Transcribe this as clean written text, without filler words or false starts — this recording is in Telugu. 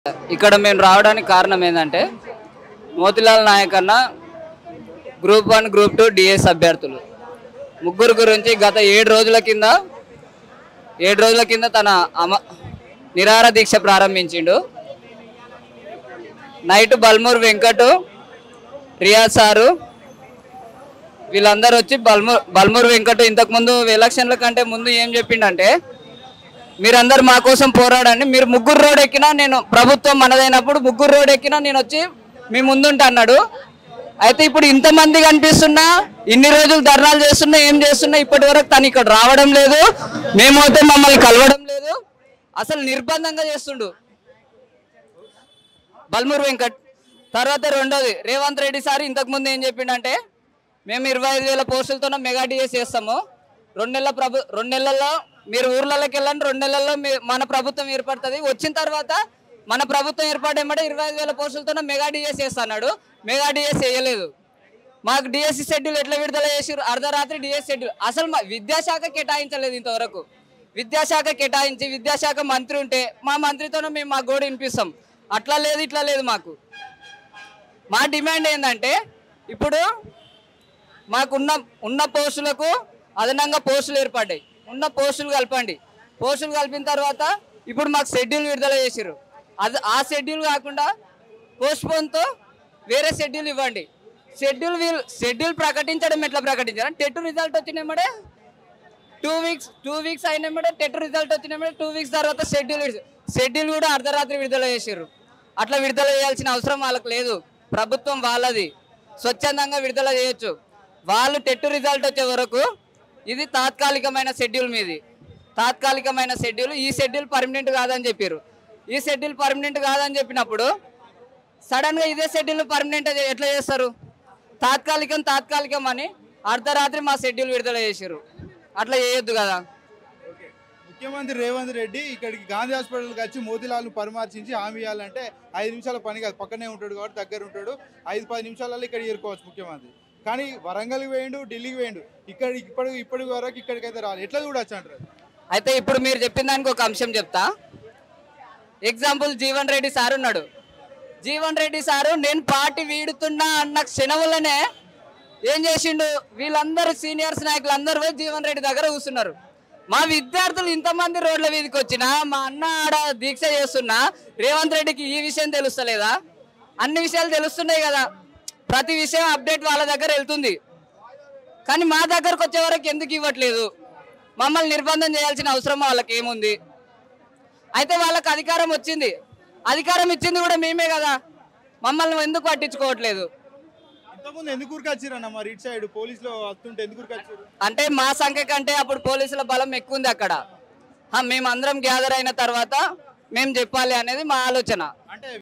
ఇక్కడ మేము రావడానికి కారణం ఏంటంటే మోతిలాల్ నాయక్ అన్న గ్రూప్ 1 గ్రూప్ 2 డిఎస్ అభ్యర్థులు ముగ్గురు గురించి గత 7 రోజుల కింద తన నిరాహార దీక్ష ప్రారంభించిండు. నైట్ బల్మూర్ వెంకట్, రియాజ్ సారు వీళ్ళందరూ వచ్చి బల్మూర్ వెంకట్ ఇంతకుముందు ఎలక్షన్ల కంటే ముందు ఏం చెప్పిండంటే, మీరందరూ మా కోసం పోరాడండి, మీరు ముగ్గురు రోడ్ ఎక్కినా నేను ప్రభుత్వం మనదైనప్పుడు ముగ్గురు రోడ్ ఎక్కినా నేను వచ్చి మీ ముందుంటా అన్నాడు. అయితే ఇప్పుడు ఇంతమంది కనిపిస్తున్నా, ఇన్ని రోజులు ధర్నాలు చేస్తున్నా, ఏం చేస్తున్నా, ఇప్పటి వరకు తను ఇక్కడ రావడం లేదు, మేమైతే మమ్మల్ని కలవడం లేదు, అసలు నిర్బంధంగా చేస్తుండు బల్మూర్ వెంకట్. తర్వాత రెండోది రేవంత్ రెడ్డి సార్ ఇంతకుముందు ఏం చెప్పిండంటే, మేము 25,000 పోస్టులతో మెగా డిఎస్ చేస్తాము, 2 నెలల్లో మీరు ఊర్లలోకి వెళ్ళండి, 2 నెలల్లో మన ప్రభుత్వం ఏర్పడుతుంది, వచ్చిన తర్వాత మన ప్రభుత్వం ఏర్పడేమంటే 25,000 పోస్టులతో మెగా డిఎస్ చేస్తున్నాడు. మెగా డిఎస్ చేయలేదు. మాకు డిఎస్సి షెడ్యూల్ ఎట్లా విడుదల చేసారు? అర్ధరాత్రి డిఎస్ షెడ్యూల్. అసలు విద్యాశాఖ కేటాయించలేదు ఇంతవరకు. విద్యాశాఖ కేటాయించి విద్యాశాఖ మంత్రి ఉంటే మా మంత్రితోనే మేము మా గోడు వినిపిస్తాం. అట్లా లేదు, ఇట్లా లేదు. మా డిమాండ్ ఏంటంటే, ఇప్పుడు మాకున్న పోస్టులకు అదనంగా పోస్టులు ఏర్పడ్డాయి, ఉన్న పోస్టులు కలపండి. పోస్టులు కలిపిన తర్వాత ఇప్పుడు మాకు షెడ్యూల్ విడుదల చేసారు. ఆ షెడ్యూల్ కాకుండా పోస్ట్పోన్తో వేరే షెడ్యూల్ ఇవ్వండి. షెడ్యూల్ ప్రకటించడం ఎట్లా ప్రకటించారు? టెట్ రిజల్ట్ వచ్చినామడే 2 వీక్స్ అయినామడే టెట్ రిజల్ట్ వచ్చినామడే 2 వీక్స్ తర్వాత షెడ్యూల్ కూడా అర్ధరాత్రి విడుదల చేసారు. అట్లా విడుదల చేయాల్సిన అవసరం వాళ్ళకి లేదు. ప్రభుత్వం వాళ్ళది, స్వచ్ఛందంగా విడుదల చేయొచ్చు. వాళ్ళు టెట్ రిజల్ట్ వచ్చే వరకు ఇది తాత్కాలికమైన షెడ్యూల్, మీది తాత్కాలికమైన షెడ్యూల్. ఈ షెడ్యూల్ పర్మనెంట్ కాదని చెప్పారు. ఈ షెడ్యూల్ పర్మనెంట్ కాదని చెప్పినప్పుడు సడన్గా ఇదే షెడ్యూల్ పర్మనెంట్ ఎట్లా చేస్తారు? తాత్కాలికం అని అర్ధరాత్రి మా షెడ్యూల్ విడుదల చేశారు. అట్లా చేయొద్దు కదా. ముఖ్యమంత్రి రేవంత్ రెడ్డి ఇక్కడికి గాంధీ హాస్పిటల్కి వచ్చి మోతిలాల్ను పరామర్శించి హామీ ఇవ్వాలంటే 5 నిమిషాల పని కాదు, పక్కనే ఉంటాడు కాబట్టి దగ్గర ఉంటాడు, 5-10 నిమిషాలలో ఇక్కడ చేరుకోవచ్చు ముఖ్యమంత్రి. కానీ వరంగల్కి వేయండు, ఢిల్లీకి వేయండు, ఇప్పటి వరకు ఇక్కడికైతే రాలేదు. ఎట్లా చూడొచ్చు అంటారు? అయితే ఇప్పుడు మీరు చెప్పిన దానికి ఒక అంశం చెప్తా. ఎగ్జాంపుల్, జీవన్ రెడ్డి సార్ ఉన్నాడు. జీవన్ రెడ్డి సారు నేను పార్టీ వీడుతున్నా అన్న క్షణములనే ఏం చేసిండు? వీళ్ళందరూ సీనియర్స్ నాయకులు అందరూ పోయి జీవన్ రెడ్డి దగ్గర కూర్చున్నారు. మా విద్యార్థులు ఇంతమంది రోడ్ల వీధికి వచ్చినా, మా అన్న ఆడ దీక్ష చేస్తున్నా, రేవంత్ రెడ్డికి ఈ విషయం తెలుస్తలేదా? అన్ని విషయాలు తెలుస్తున్నాయి కదా, ప్రతి విషయం అప్డేట్ వాళ్ళ దగ్గర వెళ్తుంది. కానీ మా దగ్గరకు వచ్చే వరకు ఎందుకు ఇవ్వట్లేదు? మమ్మల్ని నిర్బంధం చేయాల్సిన అవసరం వాళ్ళకి ఏముంది? అయితే వాళ్ళకి అధికారం వచ్చింది, అధికారం ఇచ్చింది కూడా మేమే కదా, మమ్మల్ని ఎందుకు పట్టించుకోవట్లేదు? ఇంతకుముందు ఎందుకు ఉరికొచ్చిరన్న మరి ఇటు సైడ్ పోలీసులు వస్తుంటే ఎందుకు ఉరికొచ్చారు? అంటే మా సంఖ్య కంటే అప్పుడు పోలీసుల బలం ఎక్కువ ఉంది అక్కడ. మేమందరం గ్యాదర్ అయిన తర్వాత మేము చెప్పాలి అనేది మా ఆలోచన. అంటే